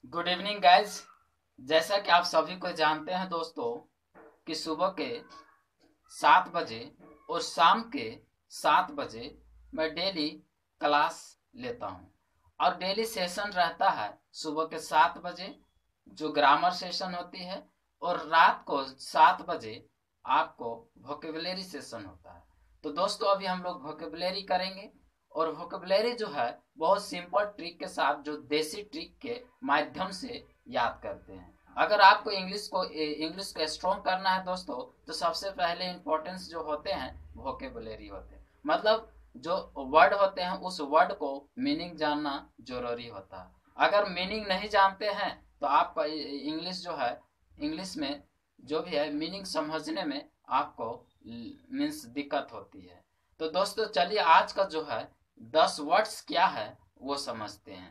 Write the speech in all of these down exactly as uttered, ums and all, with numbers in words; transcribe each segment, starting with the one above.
Good evening guys. जैसा कि आप सभी को जानते हैं दोस्तों कि सुबह के सात बजे और शाम के सात बजे मैं डेली क्लास लेता हूं और डेली सेशन रहता है सुबह के सात बजे जो ग्रामर सेशन होती है और रात को सात बजे आपको वोकेबुलरी सेशन होता है। तो दोस्तों अभी हम लोग वोकेबुलरी करेंगे और वोकेबुलरी जो है बहुत सिंपल ट्रिक के साथ जो देसी ट्रिक के माध्यम से याद करते हैं। अगर आपको इंग्लिश को इंग्लिश को स्ट्रॉन्ग करना है दोस्तों तो सबसे पहले इंपॉर्टेंस जो होते हैं वोकेबुलरी होते हैं, मतलब जो वर्ड होते हैं उस वर्ड को मीनिंग जानना जरूरी होता है। अगर मीनिंग नहीं जानते हैं तो आपका इंग्लिश जो है इंग्लिश में जो भी है मीनिंग समझने में आपको मीन्स दिक्कत होती है। तो दोस्तों चलिए आज का जो है दस वर्ड्स क्या है वो समझते हैं।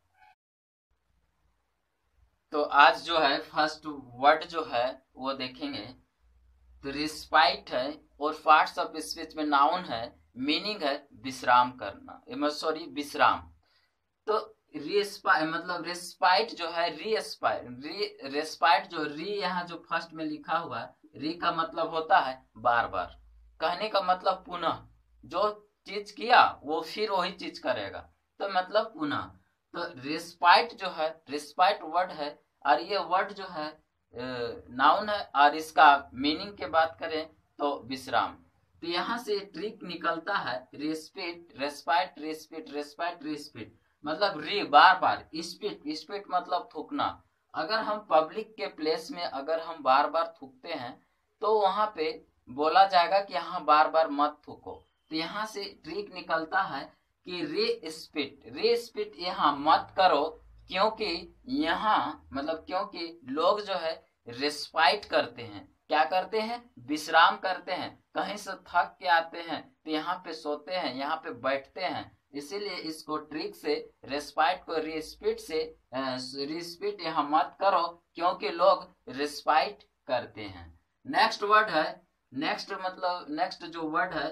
तो आज जो है फर्स्ट वर्ड जो है वो देखेंगे तो रिस्पाइट है और पार्ट्स ऑफ स्पीच में नाउन है, मीनिंग है विश्राम करना, सॉरी विश्राम। तो रिस्पाइट मतलब रिस्पाइट जो है रीस्पाइट री रेस्पाइट जो री यहाँ जो फर्स्ट में लिखा हुआ है री का मतलब होता है बार बार, कहने का मतलब पुनः, जो चीज किया वो फिर वही चीज करेगा तो मतलब पुनः। तो रिस्पाइट जो है रिस्पाइट वर्ड है और ये वर्ड जो है नाउन है और इसका मीनिंग के बात करें तो विश्राम। तो यहाँ से ट्रिक निकलता है रिस्पिट रेस्पाइट रिस्पिट रेस्पाइट रिस्पिट मतलब री बार बार, स्पिट स्पिट मतलब थूकना। अगर हम पब्लिक के प्लेस में अगर हम बार बार थूकते हैं तो वहां पे बोला जाएगा कि यहाँ बार बार मत थूको। तो यहाँ से ट्रिक निकलता है कि रे स्पिट रे स्पिट यहाँ मत करो, क्योंकि यहाँ मतलब क्योंकि लोग जो है रेस्पाइट करते हैं, क्या करते हैं विश्राम करते हैं, कहीं से थक के आते हैं तो यहाँ पे सोते हैं, यहाँ पे बैठते हैं, इसीलिए इसको ट्रिक से रेस्पाइट को रिस्पिट से रिस्पिट यहाँ मत करो क्योंकि लोग रेस्पाइट करते हैं। नेक्स्ट वर्ड है नेक्स्ट मतलब नेक्स्ट जो वर्ड है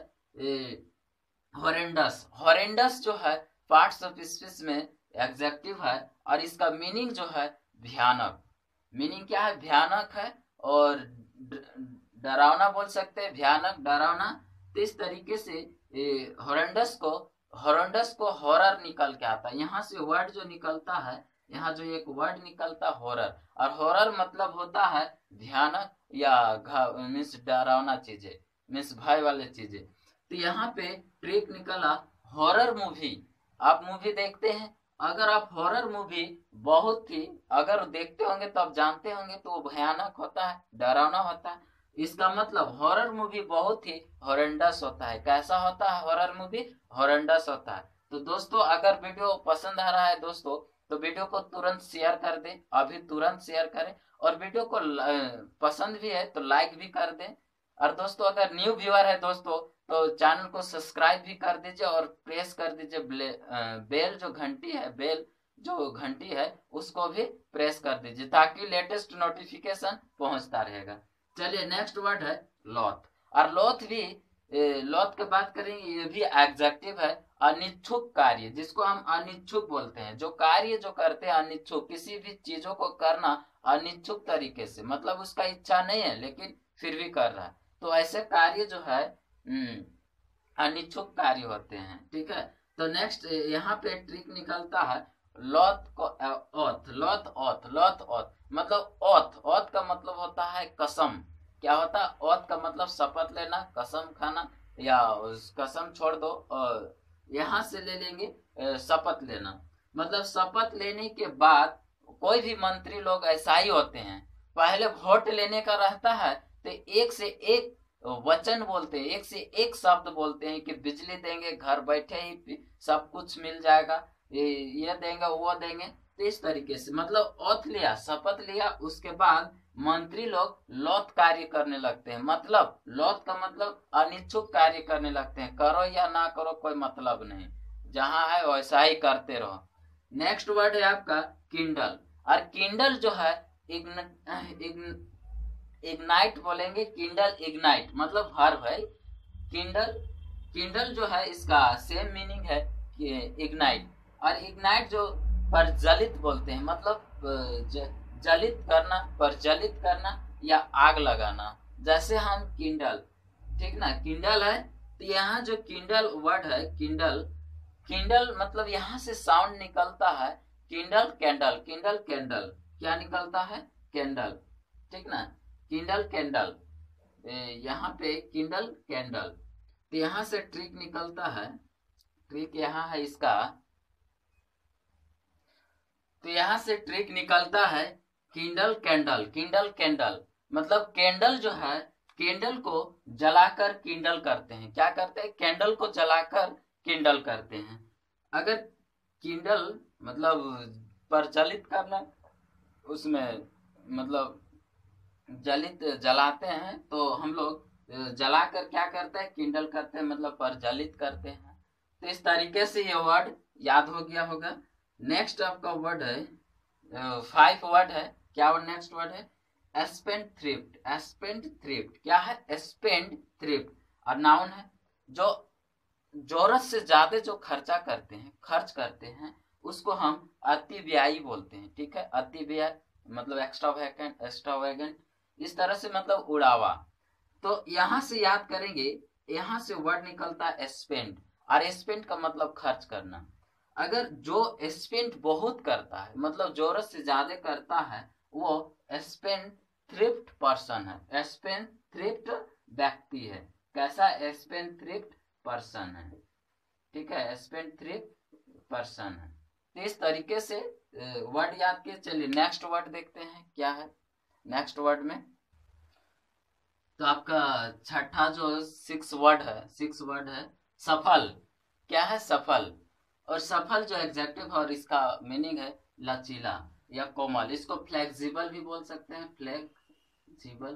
हॉरेंडस। हॉरेंडस जो है पार्ट्स ऑफ स्पीच में एग्जेक्टिव है और इसका मीनिंग जो है भयानक। मीनिंग क्या है भयानक है और डरावना बोल सकते हैं, भयानक डरावना। तो इस तरीके से हॉरेंडस को हॉरेंडस को हॉरर निकल के आता है, यहाँ से वर्ड जो निकलता है यहाँ जो एक वर्ड निकलता है हॉरर, और हॉरर मतलब होता है भयानक या मीन्स डरावना चीजें, मीन्स भय वाले चीजें। तो यहाँ पे ट्रिक निकला हॉरर मूवी। आप मूवी देखते हैं, अगर आप हॉरर मूवी बहुत ही अगर देखते होंगे तो आप जानते होंगे तो वो भयानक होता है, डरावना होता है। इसका मतलब हॉरर मूवी बहुत ही हॉरेंडस होता है। कैसा होता है हॉरर मूवी? हॉरेंडस होता है। तो दोस्तों अगर वीडियो पसंद आ रहा है दोस्तों तो वीडियो को तुरंत शेयर कर दें, अभी तुरंत शेयर करें, और वीडियो को पसंद भी है तो लाइक भी कर दें। और दोस्तों अगर न्यू व्यूअर है दोस्तों तो चैनल को सब्सक्राइब भी कर दीजिए और प्रेस कर दीजिए बेल जो घंटी है बेल जो घंटी है उसको भी प्रेस कर दीजिए ताकि लेटेस्ट नोटिफिकेशन पहुंचता रहेगा। चलिए नेक्स्ट वर्ड है लॉथ। और लॉथ भी लॉथ की बात करेंगे, ये भी एग्जेक्टिव है, अनिच्छुक कार्य, जिसको हम अनिच्छुक बोलते हैं। जो कार्य जो करते हैं अनिच्छुक, किसी भी चीजों को करना अनिच्छुक तरीके से, मतलब उसका इच्छा नहीं है लेकिन फिर भी कर रहा है, तो ऐसे कार्य जो है अनिच्छुक कार्य होते हैं। ठीक है, तो नेक्स्ट यहाँ पे ट्रिक निकलता है लॉथ को oath loath oath loath oath मतलब ऑथ ऑथ का मतलब होता है कसम। क्या होता है ऑथ का मतलब शपथ लेना, कसम खाना, या कसम छोड़ दो और यहाँ से ले लेंगे शपथ लेना। मतलब शपथ लेने के बाद कोई भी मंत्री लोग ऐसा ही होते हैं, पहले वोट लेने का रहता है तो एक से एक वचन बोलते हैं, एक से एक शब्द बोलते हैं कि बिजली देंगे, घर बैठे ही सब कुछ मिल जाएगा, ये देंगे वो देंगे। तो इस तरीके से मतलब ओथ लिया, शपथ लिया, उसके बाद मंत्री लोग लॉथ कार्य करने लगते हैं। मतलब लॉथ का मतलब अनिच्छुक कार्य करने लगते हैं, करो या ना करो कोई मतलब नहीं, जहां है वैसा ही करते रहो। नेक्स्ट वर्ड है आपका किंडल। और किंडल जो है इग्न, इग्न, इग्नाइट बोलेंगे, किंडल इग्नाइट मतलब वर्ब है। किंडल किंडल जो है इसका सेम मीनिंग है कि इग्नाइट, और इग्नाइट जो प्रज्वलित बोलते हैं, मतलब ज, जलित करना, प्रज्वलित करना या आग लगाना। जैसे हम किंडल, ठीक ना, किंडल है, तो यहाँ जो किंडल वर्ड है, किंडल, किंडल मतलब यहाँ से साउंड निकलता है किंडल कैंडल, किंडल कैंडल, क्या निकलता है, कैंडल, ठीक ना, किंडल कैंडल, यहाँ पे किंडल कैंडल। तो यहाँ से ट्रिक निकलता है, ट्रिक यहाँ है इसका, तो यहाँ से ट्रिक निकलता है किंडल कैंडल, किंडल कैंडल मतलब कैंडल जो है, कैंडल को जलाकर किंडल करते हैं, क्या करते हैं, कैंडल को जलाकर किंडल करते हैं। अगर किंडल मतलब प्रज्वलित करना, उसमें मतलब जलित जलाते हैं, तो हम लोग जलाकर क्या करते हैं, किंडल करते हैं, मतलब प्रज्वलित करते हैं। तो इस तरीके से ये वर्ड याद हो गया होगा। नेक्स्ट आपका वर्ड है, फाइव वर्ड है, क्या वर्ड नेक्स्ट वर्ड है, स्पेंड थ्रिफ्ट, स्पेंड थ्रिफ्ट क्या है, स्पेंड थ्रिफ्ट, और नाउन है जो जरूरत से ज्यादा जो खर्चा करते हैं, खर्च करते हैं, उसको हम अति व्ययी बोलते हैं, ठीक है, अति व्यय मतलब एक्स्ट्रावेगेंट, एक्स्ट्रावेगेंट, इस तरह से मतलब उड़ावा। तो यहाँ से याद करेंगे, यहाँ से वर्ड निकलता है स्पेंड, और स्पेंड का मतलब खर्च करना। अगर जो स्पेंड बहुत करता है, मतलब जरूरत से ज्यादा करता है, वो स्पेंड थ्रिफ्ट पर्सन है, स्पेंड थ्रिफ्ट व्यक्ति है, कैसा, स्पेंड थ्रिफ्ट पर्सन है, ठीक है, स्पेंड थ्रिफ्ट पर्सन है। तो इस तरीके से वर्ड याद किए। चलिए नेक्स्ट वर्ड देखते हैं क्या है नेक्स्ट वर्ड में। तो आपका छठा जो सिक्स वर्ड है, सिक्स वर्ड है सफल, क्या है, सफल, और सफल जो एग्जेक्टिव है और इसका मीनिंग है लचीला या कोमल, इसको फ्लेक्सिबल भी बोल सकते हैं, फ्लेक्सिबल,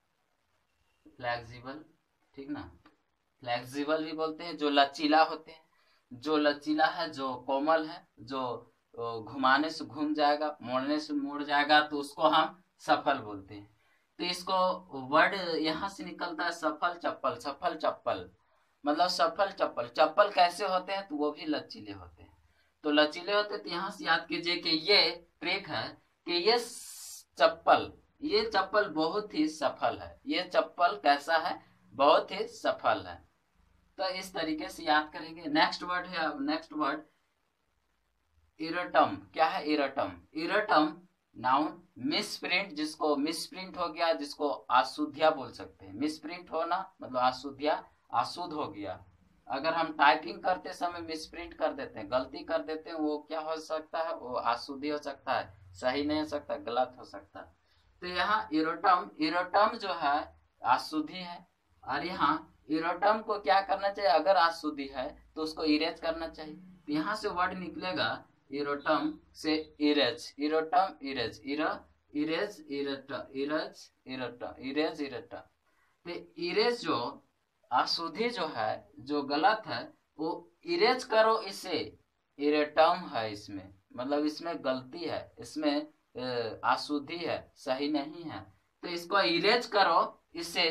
फ्लेक्सिबल, ठीक ना, फ्लेक्सिबल भी बोलते हैं, जो लचीला होते हैं, जो लचीला है, जो कोमल है, जो घुमाने से घूम जाएगा, मोड़ने से मुड़ जाएगा, तो उसको हम सफल बोलते हैं। तो इसको वर्ड यहाँ से निकलता है सफल चप्पल, सफल चप्पल मतलब सफल चप्पल, चप्पल कैसे होते हैं, तो वो भी लचीले होते हैं, तो लचीले होते हैं। तो यहाँ से याद कीजिए कि ये ट्रिक है कि ये चप्पल, ये चप्पल बहुत ही सफल है, ये चप्पल कैसा है, बहुत ही सफल है। तो इस तरीके से याद करेंगे। नेक्स्ट वर्ड है, नेक्स्ट वर्ड इरटम, क्या है, इरटम, इरटम नाउन, मिसप्रिंट, जिसको मिसप्रिंट हो गया, जिसको अशुद्धिया बोल सकते हैं, मिसप्रिंट होना मतलब अशुद्धिया, अशुद्ध हो गया। अगर हम टाइपिंग करते समय मिसप्रिंट कर देते हैं, गलती कर देते हैं, वो क्या हो सकता है, वो अशुद्धि हो सकता है, सही नहीं हो सकता, गलत हो सकता है। तो यहाँ इरोटम, इरोटम जो है अशुद्धि है, और यहाँ इरोटम को क्या करना चाहिए, अगर अशुद्धि है तो उसको इरेज करना चाहिए। तो यहाँ से वर्ड निकलेगा इरोटम से इरेज, इरोटम इरेज, इरा erase errata, erase errata, erase errata. तो इरेज जो अशुद्धि जो है, जो गलत है, वो इरेज करो, इसे इरेटम है, इसमें मतलब इसमें गलती है, इसमें अशुद्धि है, सही नहीं है, तो इसको इरेज करो, इसे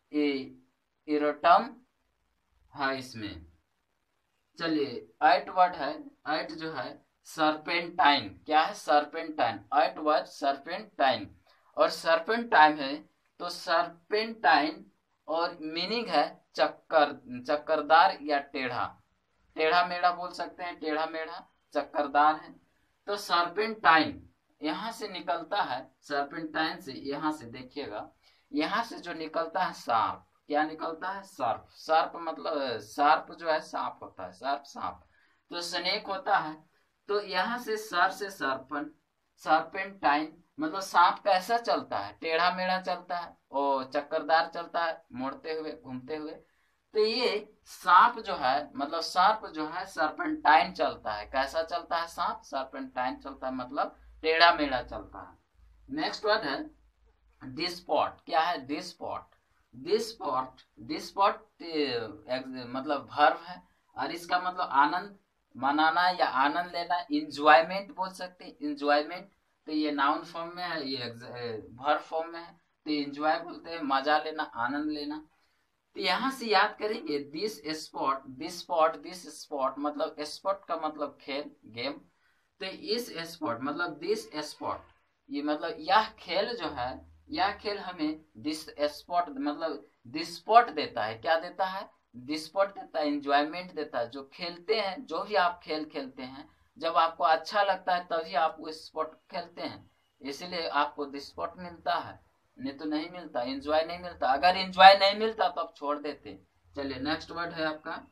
इरोटम है इसमें। चलिए एट वर्ड है, एट जो है सर्पेंटाइन, क्या है, सर्पेंटाइन, एट वर्ड सर्पेंटाइन, और सर्पेंटाइन है तो सर्पेंटाइन और मीनिंग है चक्कर, चक्करदार या टेढ़ा, टेढ़ा मेढ़ा बोल सकते हैं, टेढ़ा मेढ़ा, चक्करदार है। तो सर्पेंटाइन यहाँ से निकलता है, सर्पेंटाइन से यहाँ से देखिएगा, यहाँ से जो निकलता है सार्प, क्या निकलता है, सर्प, सर्प मतलब सर्प जो है सांप होता है, सर्प सांप, तो स्नेक होता है। तो यहाँ से सर से सर्पन, सर्पेंटाइन मतलब सांप कैसा चलता है, टेढ़ा मेढ़ा चलता है, और चक्करदार चलता है, मुड़ते हुए, घूमते हुए। तो ये सांप जो है मतलब सर्प जो है सर्पेंटाइन चलता है, कैसा चलता है सांप, सर्पेंटाइन चलता है, मतलब टेढ़ा मेढ़ा चलता है। नेक्स्ट वर्ड है डिस्पॉट, क्या है, डिस्पॉट, डिस्पॉट, डिस्पॉट मतलब वर्ब है, और इसका मतलब आनंद मनाना या आनंद लेना, इंजॉयमेंट बोल सकते हैं, इंजॉयमेंट। तो ये नाउन फॉर्म में है, ये वर्ब फॉर्म में है, तो इंजॉय बोलते हैं, मजा लेना, आनंद लेना। तो यहाँ से याद करेंगे disport, disport, disport मतलब स्पॉट का मतलब खेल, गेम। तो इस स्पोर्ट मतलब दिस स्पोर्ट, ये मतलब यह खेल जो है, यह खेल हमें दिस स्पोर्ट मतलब दिस स्पोर्ट देता है। क्या देता है? दिस स्पोर्ट देता है, इंजॉयमेंट देता है। जो खेलते हैं, जो भी आप खेल खेलते हैं, जब आपको अच्छा लगता है तभी आप वो स्पोर्ट खेलते हैं, इसीलिए आपको दिस स्पोर्ट मिलता है, नहीं तो नहीं मिलता, एंजॉय नहीं मिलता। अगर एंजॉय नहीं मिलता तो आप छोड़ देते। चलिए नेक्स्ट वर्ड है आपका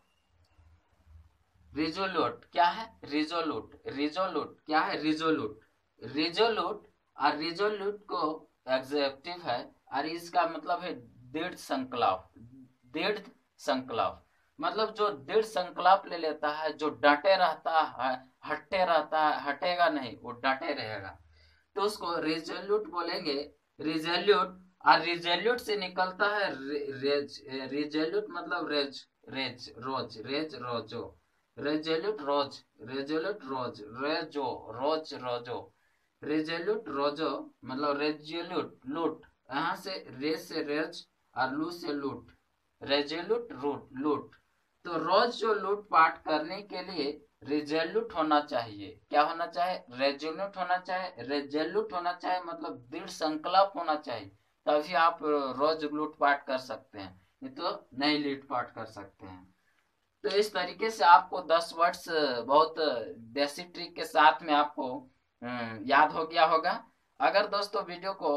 रिजोल्यूट। क्या है? रिजोल्यूट। रिजोल्यूट क्या है? रिजोल्यूट। रिजोल्यूट और रिजोल्यूट को एग्जेक्टिव है और इसका मतलब है दृढ़ संकल्प। दृढ़ संकल्प मतलब जो दृढ़ संकल्प ले लेता है, जो डटे रहता है, हटे रहता है, हटेगा नहीं, वो डटे रहेगा, तो उसको रिजोल्यूट बोलेंगे। रिजोल्यूट और रिजोल्यूट से निकलता है रेज। रिजोल्यूट मतलब रेज, रेज रोज, रेज रोजो, रेजोल्यूट रोज, रेजोल्यूट रोज, रेजो रोज रोजो, रेजोल्यूट रोजो मतलब रेजोल्यूट लूट, यहाँ से रेज से रेज और लू से लूट, रेजोल्यूट रूट लूट। तो रोज जो लूट पाट करने के लिए रिजोल्यूट होना चाहिए। क्या होना चाहिए? रेजोल्यूट होना चाहिए। रेजोल्यूट होना चाहिए मतलब दृढ़ संकल्प होना चाहिए, तभी आप रोज लूटपाट कर सकते हैं, नहीं तो नहीं लूटपाट कर सकते हैं। तो इस तरीके से आपको दस वर्ड्स बहुत देसी ट्रिक के साथ में आपको याद हो गया होगा। अगर दोस्तों वीडियो को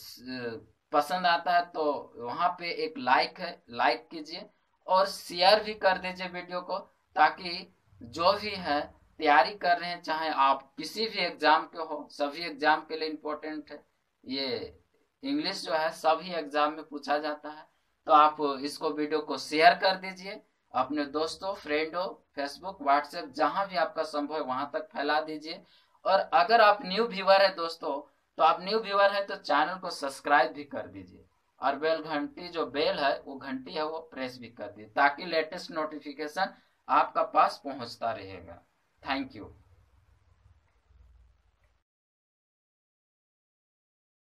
पसंद आता है तो वहां पे एक लाइक है, लाइक कीजिए और शेयर भी कर दीजिए वीडियो को, ताकि जो भी है तैयारी कर रहे हैं, चाहे आप किसी भी एग्जाम के हो, सभी एग्जाम के लिए इम्पोर्टेंट है ये। इंग्लिश जो है सभी एग्जाम में पूछा जाता है, तो आप इसको वीडियो को शेयर कर दीजिए अपने दोस्तों, फ्रेंडों, फेसबुक, व्हाट्सएप, जहां भी आपका संभव है वहां तक फैला दीजिए। और अगर आप न्यू व्यूअर है दोस्तों, तो आप न्यू व्यूअर है तो चैनल को सब्सक्राइब भी कर दीजिए और बेल घंटी, जो बेल है वो घंटी है वो प्रेस भी कर दीजिए, ताकि लेटेस्ट नोटिफिकेशन आपका पास पहुंचता रहेगा। Thank you.